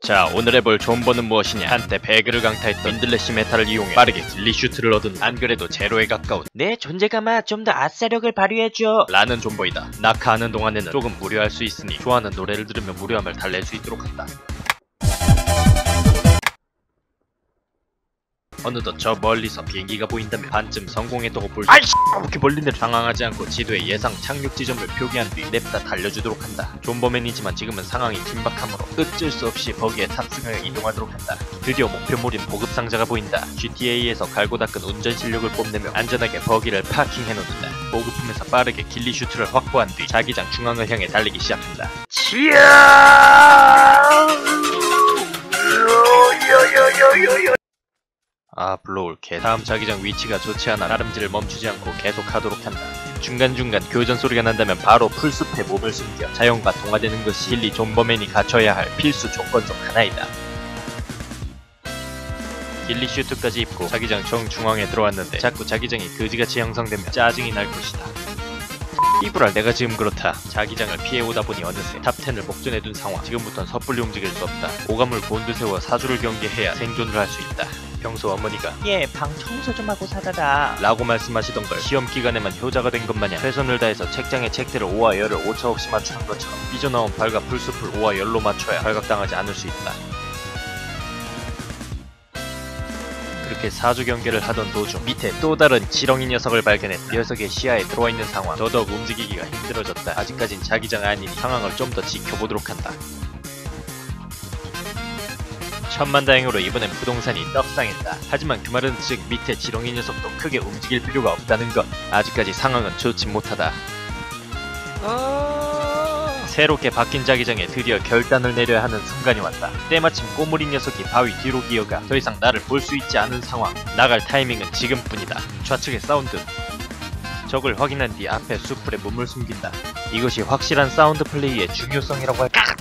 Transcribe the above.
자, 오늘 해볼 존버는 무엇이냐. 한때 배그를 강타했던 윈들래시 메탈을 이용해 빠르게 길리 슈트를 얻은, 안 그래도 제로에 가까운 내 존재감아 좀 더 아싸력을 발휘해줘 라는 존버이다. 낙하하는 동안에는 조금 무료할 수 있으니 좋아하는 노래를 들으며 무료함을 달랠 수 있도록 한다. 어느덧 저 멀리서 비행기가 보인다면 반쯤 성공했다고 볼 수. 아이씨! 이렇게 멀리는 당황하지 않고 지도에 예상 착륙 지점을 표기한 뒤 냅다 달려주도록 한다. 존버맨이지만 지금은 상황이 긴박하므로 어쩔 수 없이 버기에 탑승하여 이동하도록 한다. 드디어 목표물인 보급상자가 보인다. GTA에서 갈고 닦은 운전 실력을 뽐내며 안전하게 버기를 파킹해놓는다. 보급품에서 빠르게 길리 슈트를 확보한 뒤 자기장 중앙을 향해 달리기 시작한다. 아, 블로울캣. 다음 자기장 위치가 좋지 않아 다름질을 멈추지 않고 계속하도록 한다. 중간중간 교전 소리가 난다면 바로 풀숲에 몸을 숨겨 자연과 동화되는 것이 길리 존버맨이 갖춰야 할 필수 조건 중 하나이다. 길리 슈트까지 입고 자기장 정중앙에 들어왔는데 자꾸 자기장이 거지같이 형성되며 짜증이 날 것이다. 이불알 내가 지금 그렇다. 자기장을 피해오다 보니 어느새 탑10을 목전에 둔 상황. 지금부턴 섣불리 움직일 수 없다. 오감을 곤두세워 사주를 경계해야 생존을 할 수 있다. 평소 어머니가 방 청소 좀 하고 살아라 라고 말씀하시던 걸 시험 기간에만 효자가 된 것 마냥 최선을 다해서 책장에 책들을 오와 열을 오차없이 맞추는 것처럼 삐져나온 발과 풀숲을 오와 열로 맞춰야 발각당하지 않을 수 있다. 그렇게 사주 경계를 하던 도중 밑에 또 다른 지렁이 녀석을 발견했다. 녀석의 시야에 들어와있는 상황. 더더욱 움직이기가 힘들어졌다. 아직까진 자기장 아니니 상황을 좀 더 지켜보도록 한다. 천만다행으로 이번엔 부동산이 떡상했다. 하지만 그 말은 즉 밑에 지렁이 녀석도 크게 움직일 필요가 없다는 것. 아직까지 상황은 좋지 못하다. 새롭게 바뀐 자기장에 드디어 결단을 내려야 하는 순간이 왔다. 때마침 꼬물이 녀석이 바위 뒤로 기어가 더 이상 나를 볼 수 있지 않은 상황. 나갈 타이밍은 지금뿐이다. 좌측의 사운드. 적을 확인한 뒤 앞에 숲풀에 몸을 숨긴다. 이것이 확실한 사운드 플레이의 중요성이라고 할까.